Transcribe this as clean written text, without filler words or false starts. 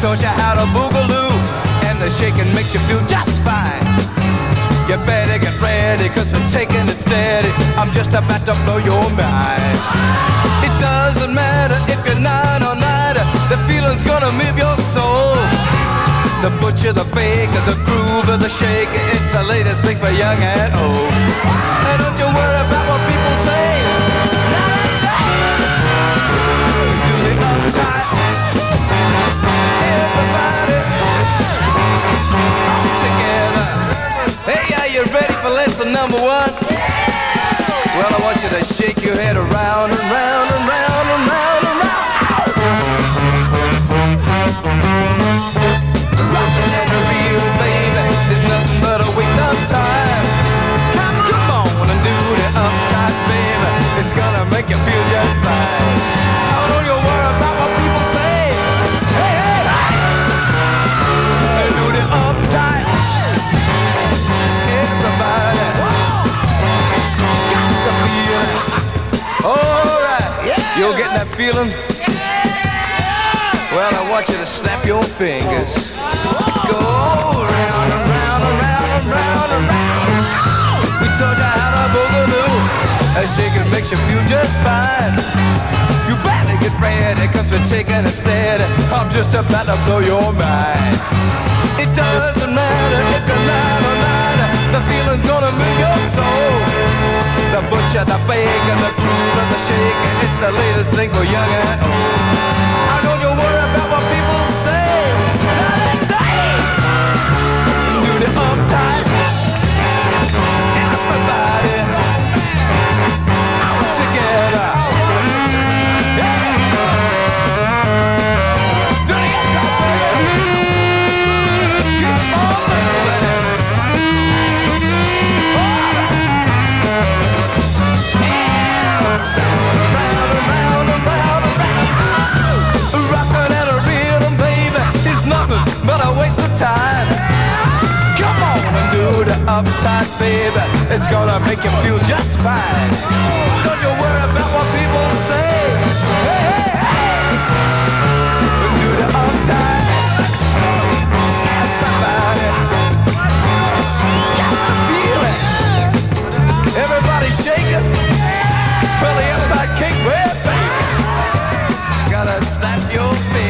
taught you how to boogaloo, and the shaking makes you feel just fine. You better get ready, cause we're taking it steady. I'm just about to blow your mind. It doesn't matter if you're 9 or 9, the feeling's gonna move your soul. The butcher, the baker, the groove, the shaker, it's the latest thing for young and old. And don't you worry about what people say. Do the uptight. Everybody all together. Hey, are you ready for lesson number 1? Well, I want you to shake your head around and round and round and round and round. Rockin' and a real baby, there's nothing but a waste of time. Come on and do the uptight, baby. It's gonna make you feel just fine. Oh, don't you worry about what people say. Hey, hey, hey. And do the uptight. Everybody got the feeling. All right, you're getting that feeling? Well, I want you to snap your fingers. Go round and round and round and round and round. We taught you how to boogaloo. That shaking makes you feel just fine. You better get ready, cause we're taking it steady. I'm just about to blow your mind. It doesn't matter if you're 9 or 9, the feeling's gonna move your soul. The butcher, the baker, the groove, and the shaker, it's the latest thing for young and old. I don't you worry about what people say. Do the uptight. Everybody out together. Do the uptight. Keep on moving. Round and round and round and round. Rockin' and a rhythm, baby, is nothing but a waste of time. Come on and do the uptight, baby. It's gonna make you feel just fine. Don't you worry about what people say. Hey, hey, hey. Do the uptight. Everybody got the feeling. Everybody shaking. Well, the uptight king, well, baby, gotta snap your fingers.